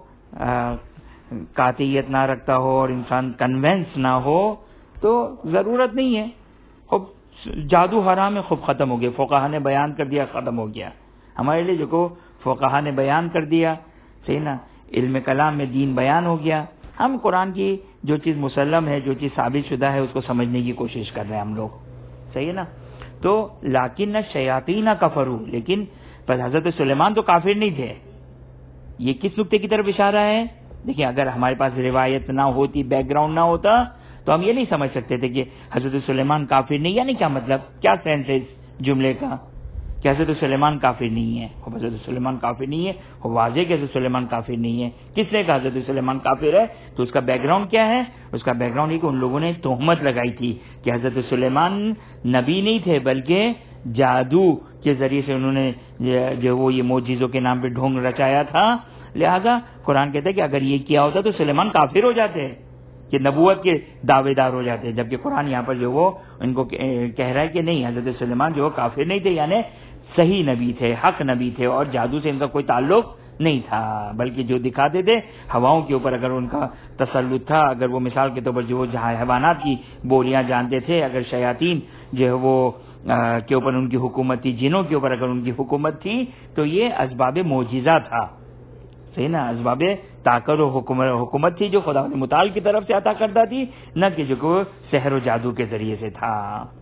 قاطعیت نہ رکھتا ہو اور انسان کنونس نہ ہو تو ضرورت نہیں ہے. خوب جادو حرام ہے، خوب ختم ہو گیا، فقہا نے بیان کر دیا، ختم ہو گیا. ہمارے لیے جو کو فقہا نے بیان کر دیا، صحیح نا، علم کلام میں دین بیان ہو گیا. ہم قرآن کی جو چیز مسلم ہے، جو چیز ثابت شدہ ہے، اس کو سمجھنے کی کوشش کر رہے ہیں ہم لوگ، صحیح ہے نا. تو لیکن شیاطین کفروا، لیکن پر حضرت سلیمان تو کافر نہیں تھے. یہ کس نقطے کی طرف اشارہ ہے؟ دیکھیں اگر ہمارے پاس روایت نہ ہوتی، بیک گراؤنڈ نہ ہوتا تو ہم یہ نہیں سمجھ سکتے تھے کہ حضرت سلیمان کافر نہیں. یعنی کیا مطلب، کیا سینس ہے اس جملے کا کہ حضرت سلیمان کافر نہیں ہے؟ حضرت سلیمان کافر نہیں ہے، واضح کہ حضرت سلیمان کافر نہیں ہے. کس نے کہا حضرت سلیمان کافر ہے؟ تو اس کا بیک گراؤنڈ کیا ہے؟ اس کا بیک گراؤنڈ یہ کہ ان لوگوں نے تہمت لگائی تھی کہ حضرت سلیمان نبی نہیں تھے بلکہ جادو کے ذریعے سے انہوں نے جو وہ یہ معجزوں کے نام پہ ڈھونگ رچایا تھا. لہذا قرآن کہتا ہے کہ اگر یہ کیا ہوتا تو سلیمان کافر ہو جاتے، کہ نبوت کے دعوے دار ہو جاتے. جبکہ قرآن یہاں پر جو وہ ان کو کہہ رہا ہے کہ نہیں، حضرت سلیمان جو کافر نہیں تھے، یعنی صحیح نبی تھے، حق نبی تھے، اور جادو سے ان کا کوئی تعلق نہیں تھا. بلکہ جو دکھاتے تھے ہواؤں کے اوپر اگر ان کا تسلط تھا، اگر وہ مثال کے طور پر جو جہاں حیوانات کی بولیاں جانتے تھے، اگر شیاطین جو ہے وہ کے اوپر ان کی حکومت تھی، جنوں کے اوپر اگر ان کی حکومت تھی، تو یہ اسباب معجزہ تھا، صحیح نا، اسباب طاقت و حکومت تھی جو خدا متعال کی طرف سے عطا کرتا تھی، نہ کہ جو کہ سحر و جادو کے ذریعے سے تھا.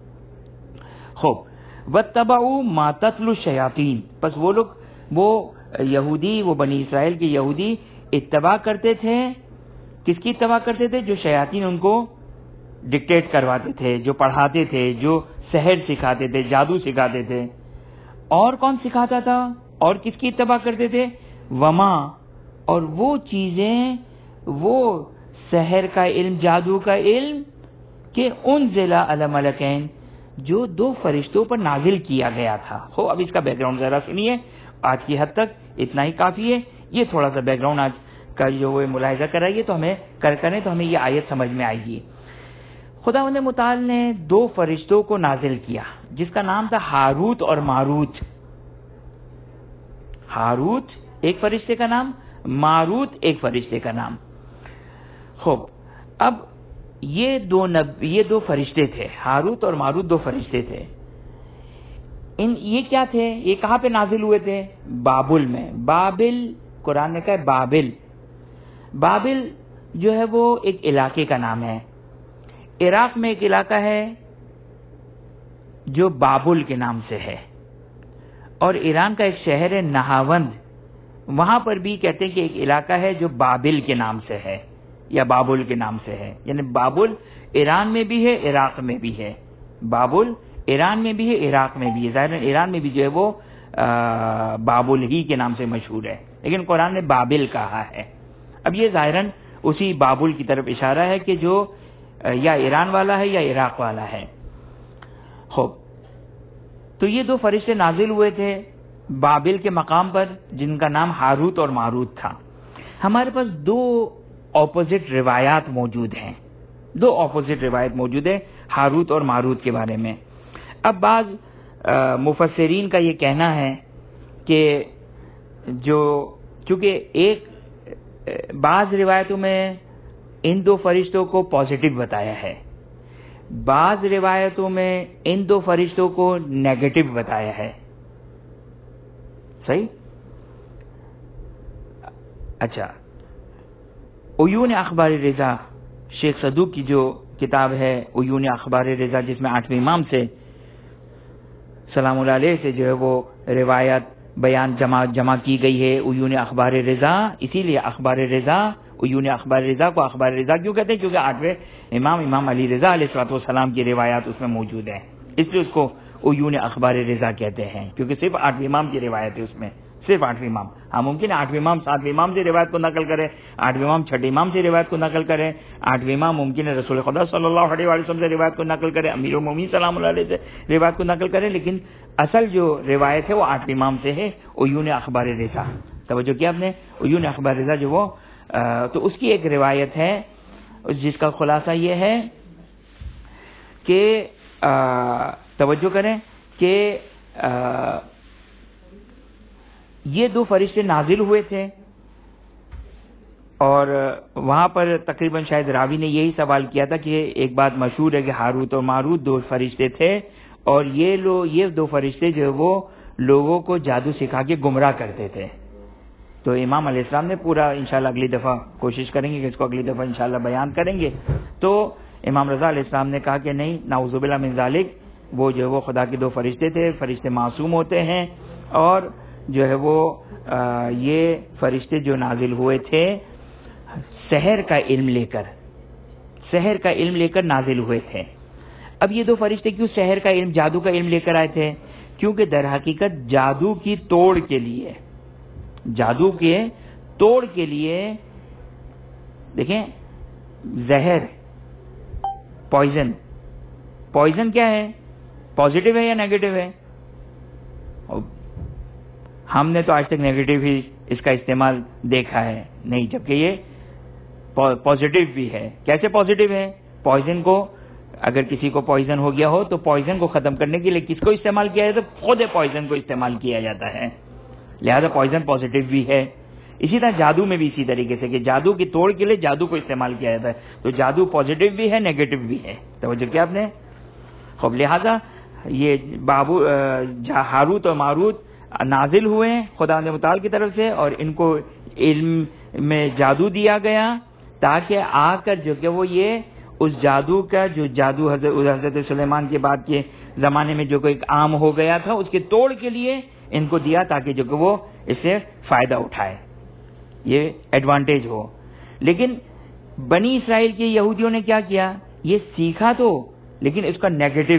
خوب وَاتَّبَعُوا مَا تَتْلُو الشَّيَاطِينُ، پس وہ لوگ، وہ یہودی، وہ بنی اسرائیل کے یہودی اتباع کرتے تھے. کس کی اتباع کرتے تھے؟ جو شیاطین ان کو ڈکٹیٹ کرواتے تھے، جو پڑھاتے تھے، جو سحر سکھاتے تھے، جادو سکھاتے تھے. اور کون سکھاتا تھا؟ اور کس کی اتباع کرتے تھے؟ وما، اور وہ چیزیں، وہ سحر کا علم، جادو کا علم کہ انزل علی ملکین، جو دو فرشتوں پر نازل کیا گیا تھا. ہو اب اس کا بیک گراؤنڈ ذرا سنیے، آج کی حد تک اتنا ہی کافی ہے. یہ تھوڑا سا بیک گراؤنڈ آج کا جو وہ ملاحظہ کرائیے تو ہمیں کر کریں تو ہمیں یہ آیت سمجھ میں آئے گی. خداوند متعال نے دو فرشتوں کو نازل کیا جس کا نام تھا ہاروت اور ماروت. ہاروت ایک فرشتے کا نام، ماروت ایک فرشتے کا نام. خوب اب یہ دو نب یہ دو فرشتے تھے، ہاروت اور ماروت دو فرشتے تھے. ان یہ کیا تھے؟ یہ کہاں پہ نازل ہوئے تھے؟ بابل میں. بابل قرآن نے کہا ہے بابل. بابل جو ہے وہ ایک علاقے کا نام ہے. عراق میں ایک علاقہ ہے جو بابل کے نام سے ہے، اور ایران کا ایک شہر ہے نہاوند، وہاں پر بھی کہتے ہیں کہ ایک علاقہ ہے جو بابل کے نام سے ہے یا بابل کے نام سے ہے. یعنی بابل ایران میں بھی ہے، عراق میں بھی ہے. بابل ایران میں بھی ہے، عراق میں بھی ہے. ظاہر ایران میں بھی جو ہے وہ بابل ہی کے نام سے مشہور ہے، لیکن قرآن نے بابل کہا ہے. اب یہ ظاہراً اسی بابل کی طرف اشارہ ہے کہ جو یا ایران والا ہے یا عراق والا ہے. خوب، تو یہ دو فرشتے نازل ہوئے تھے بابل کے مقام پر، جن کا نام ہاروت اور ماروت تھا. ہمارے پاس دو اپوزٹ روایات موجود ہیں، دو اپوزٹ روایت موجود ہے ہاروت اور ماروت کے بارے میں. اب بعض مفسرین کا یہ کہنا ہے کہ جو چونکہ ایک بعض روایتوں میں ان دو فرشتوں کو پازیٹو بتایا ہے، بعض روایتوں میں ان دو فرشتوں کو نیگیٹو بتایا ہے. صحیح؟ اچھا، عیون اخبار رضا، شیخ صدوق کی جو کتاب ہے عیون اخبار رضا، جس میں آٹھویں امام سے سلام اللہ علیہ سے جو ہے وہ روایت بیان جمع جمع کی گئی ہے عیون اخبار رضا. اسی لیے اخبار رضا، عیون اخبار رضا کو اخبار رضا کیوں کہتے ہیں؟ کیونکہ آٹھویں امام امام علی رضا علیہ الصلوۃ والسلام کی روایات اس میں موجود ہیں، اس لیے اس کو عیون اخبار رضا کہتے ہیں، کیونکہ صرف آٹھویں امام کی روایت ہے اس میں، صرف آٹھویں امام. ہاں ممکن ہے آٹھویں امام ساتویں امام سے روایت کو نقل کرے، آٹھویں امام چھٹے امام سے روایت کو نقل کرے، آٹھویں امام ممکن ہے رسول خدا صلی اللہ علیہ وسلم سے روایت کو نقل کرے، امیر المومنین سلام اللہ علیہ سے روایت کو نقل کرے، لیکن اصل جو روایت ہے وہ آٹھویں امام سے ہے عیون اخبار رضا. توجہ کیا آپ نے؟ عیون اخبار رضا جو وہ تو اس کی ایک روایت ہے جس کا خلاصہ یہ ہے کہ توجہ کریں کہ یہ دو فرشتے نازل ہوئے تھے، اور وہاں پر تقریباً شاید راوی نے یہی سوال کیا تھا کہ ایک بات مشہور ہے کہ ہاروت اور ماروت دو فرشتے تھے، اور یہ لو یہ دو فرشتے جو وہ لوگوں کو جادو سکھا کے گمراہ کرتے تھے. تو امام علیہ السلام نے پورا انشاءاللہ اگلی دفعہ کوشش کریں گے کہ اس کو اگلی دفعہ انشاءاللہ بیان کریں گے. تو امام رضا علیہ السلام نے کہا کہ نہیں، نعوذ باللہ من ذالک، وہ جو وہ خدا کے دو فرشتے تھے، فرشتے معصوم ہوتے ہیں، اور جو ہے وہ یہ فرشتے جو نازل ہوئے تھے سحر کا علم لے کر، سحر کا علم لے کر نازل ہوئے تھے. اب یہ دو فرشتے کیوں سحر کا علم، جادو کا علم لے کر آئے تھے؟ کیونکہ در حقیقت جادو کی توڑ کے لیے، جادو کے توڑ کے لیے دیکھیں، زہر، پوائزن، پوائزن کیا ہے؟ پازیٹیو ہے یا نیگیٹو ہے؟ ہم نے تو آج تک نیگیٹو ہی اس کا استعمال دیکھا ہے نہیں، جبکہ یہ پازیٹیو بھی ہے. کیسے پازیٹیو ہے؟ پوائزن کو اگر کسی کو پوائزن ہو گیا ہو تو پوائزن کو ختم کرنے کے لیے کس کو استعمال کیا جاتا ہے؟ خود پوائزن کو استعمال کیا جاتا ہے، لہذا پوائزن پازیٹیو بھی ہے. اسی طرح جادو میں بھی اسی طریقے سے کہ جادو کی توڑ کے لیے جادو کو استعمال کیا جاتا ہے، تو جادو پازیٹیو بھی ہے، نیگیٹو بھی ہے. توجہ کیا آپ نے؟ خوب، لہذا یہ بابو ہاروت اور ماروت نازل ہوئے ہیں خدا متعال کی طرف سے، اور ان کو علم میں جادو دیا گیا تاکہ آ کر جو کہ وہ یہ اس جادو کا جو جادو حضرت حضرت سلیمان کے بعد کے زمانے میں جو کوئی عام ہو گیا تھا اس کے توڑ کے لیے ان کو دیا، تاکہ جو کہ وہ اس سے فائدہ اٹھائے، یہ ایڈوانٹیج ہو. لیکن بنی اسرائیل کے یہودیوں نے کیا کیا؟ یہ سیکھا تو، لیکن اس کا نیگیٹو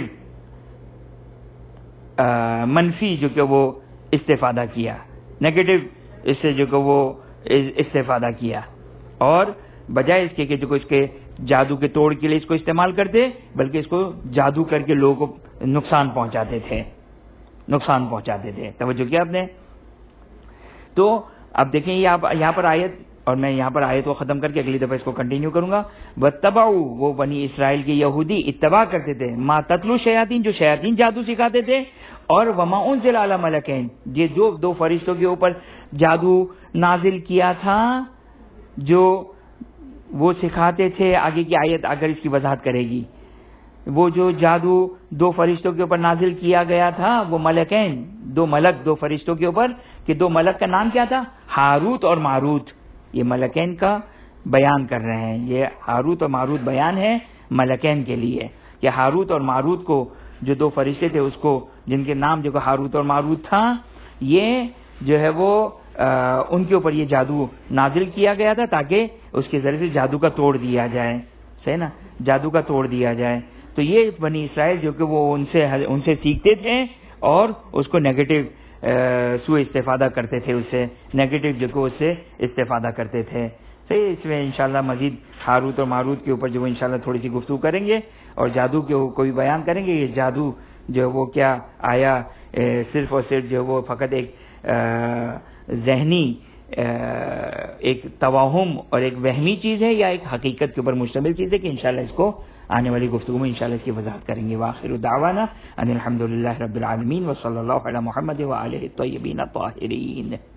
منفی جو کہ وہ استفادہ کیا، نیگیٹو اس سے جو کہ وہ استفادہ کیا، اور بجائے اس کے کہ جو اس کے جادو کے توڑ کے لیے اس کو استعمال کرتے، بلکہ اس کو جادو کر کے لوگوں کو نقصان پہنچاتے تھے، نقصان پہنچاتے تھے. توجہ کیا آپ نے؟ تو اب دیکھیں یہاں پر آیت، اور میں یہاں پر آیت کو ختم کر کے اگلی دفعہ اس کو کنٹینیو کروں گا. وَاتَّبَعُوا، وہ بنی اسرائیل کے یہودی اتباع کرتے تھے، ما تتلو شیاطین، جو شیاطین جادو سکھاتے تھے، اور وما انزل علی ملکین، یہ جو دو فرشتوں کے اوپر جادو نازل کیا تھا جو وہ سکھاتے تھے. آگے کی آیت اگر اس کی وضاحت کرے گی. وہ جو جادو دو فرشتوں کے اوپر نازل کیا گیا تھا، وہ ملکین، دو ملک دو فرشتوں کے اوپر، کہ دو ملک کا نام کیا تھا؟ ہاروت اور ماروت. یہ ملکین کا بیان کر رہے ہیں، یہ ہاروت اور ماروت بیان ہے ملکین کے لیے، کہ ہاروت اور ماروت کو جو دو فرشتے تھے اس کو، جن کے نام جو ہاروت اور ماروت تھا، یہ جو ہے وہ ان کے اوپر یہ جادو نازل کیا گیا تھا تاکہ اس کے ذریعے سے جادو کا توڑ دیا جائے. صحیح نا، جادو کا توڑ دیا جائے. تو یہ بنی اسرائیل جو کہ وہ ان سے ان سے سیکھتے تھے اور اس کو نیگیٹو سوء استفادہ کرتے تھے، اس سے نیگیٹو جو کہ اس سے استفادہ کرتے تھے. صحیح، اس میں انشاءاللہ مزید ہاروت اور ماروت کے اوپر جو انشاءاللہ تھوڑی سی گفتگو کریں گے اور جادو کے کو بھی بیان کریں گے. یہ جادو جو وہ کیا آیا صرف اور صرف جو وہ فقط ایک ذہنی ایک توہم اور ایک وہمی چیز ہے یا ایک حقیقت کے اوپر مشتمل چیز ہے، کہ انشاءاللہ اس کو آنے والی گفتگو میں انشاءاللہ اس کی وضاحت کریں گے. وآخر دعوانا ان الحمدللہ رب العالمین وصلی اللہ علی محمد وآلہ الطیبین الطاہرین.